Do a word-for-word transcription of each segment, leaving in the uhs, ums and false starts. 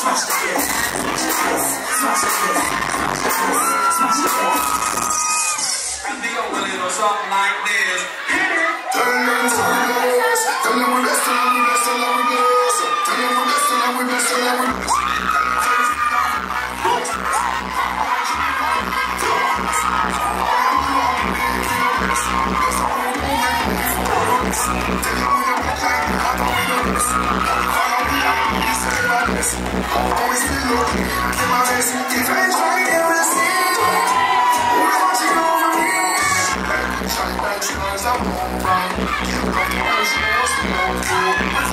smash the kid, smash the kid, smash the kid. And the old little something like this. Tell them to bless, tell them we bless, tell them we bless, tell them we bless, tell them we bless, tell them we bless, tell them we bless. Always be looking, get my best, if I try everything, we're watching over me. Shine like stars, I'm on right. Can't come to us, what's the old fool?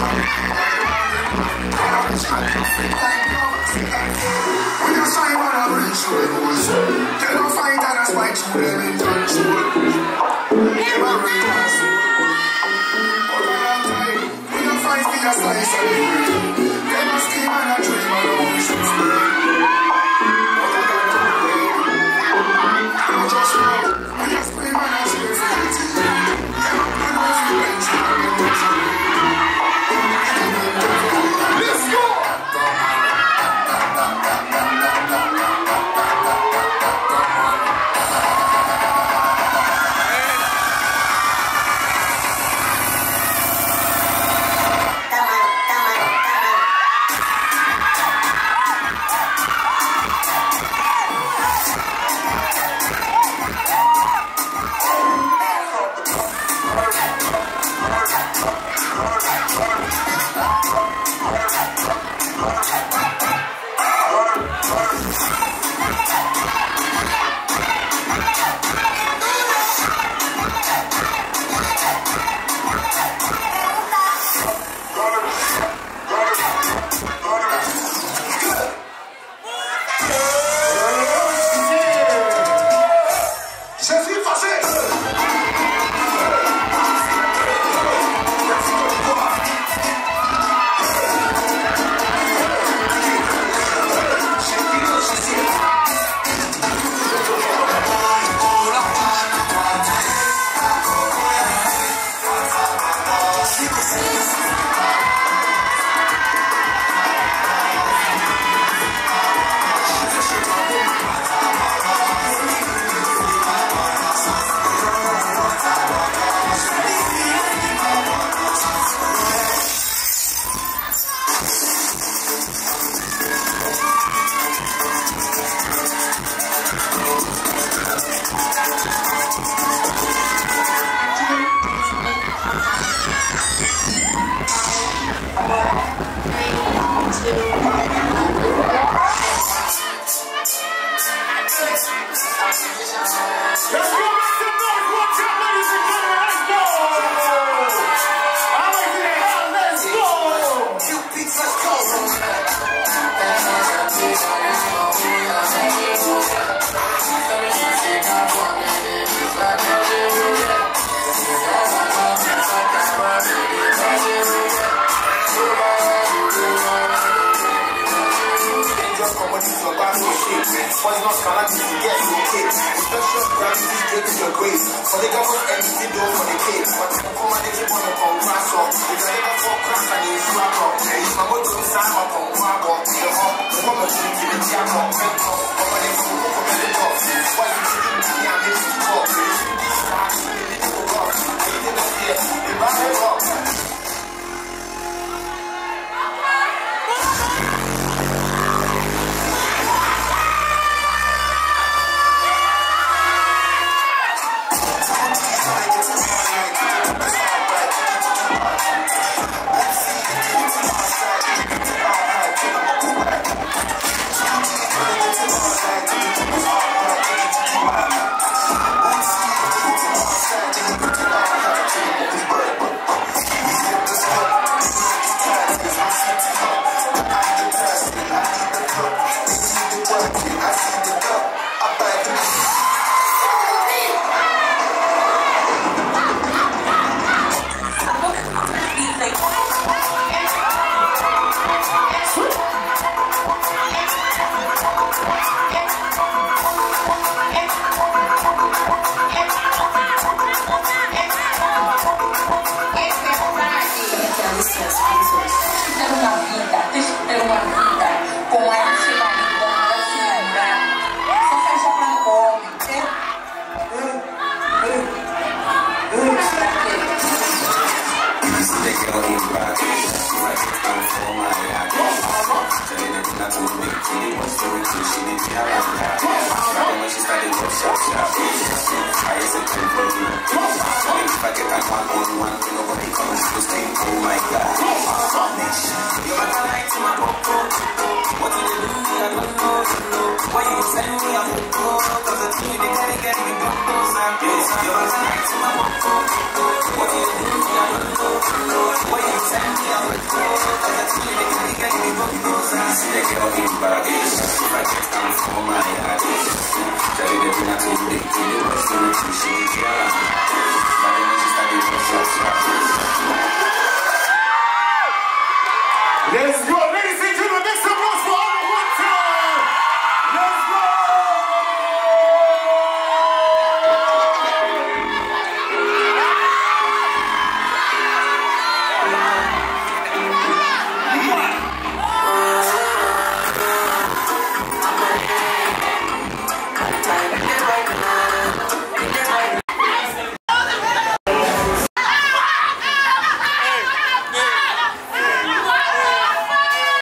I'm trying to feel like yours. When you shine, when I reach you, it was. They don't find that I spite you, them in control. Never realize you. All the time, when you find me a slice of the bread. They must keep on a dream, I don't wish it's real. All the time, I don't just know. I just scream and I scream for it. Let's go! Was not calamity to get your kids. Special gravity gave you your grace. So they got what empty door for the kids. But the woman they keep on the phone crash off. If I ever fall crash and you slap up. If my mother was time up on grab up. The hot, the woman should give it jam up. Bent up, but when they come up on the top. Why you didn't see me and make you talk? You didn't start, you didn't go up. I didn't fear, you back it up. Let's go! She did what's doing too, she did feel like that. But when she started to shop, shop, I used to come from you. If I get that one on one, nobody comes to scream, oh my God. You're my light to my popo. What do you do? I don't know. Why you tell me I'm a popo? Cause I think they gotta get me popos and this. You're my light to my popo. What do you do? I don't know. Why you tell me I'm a popo? Cause I think they gotta get me popos and this. They get all in baggage. If I get down for my luggage. Charlie, they do not do big. They do what's doing too. She did feel like that. But then when she started to shop, shop.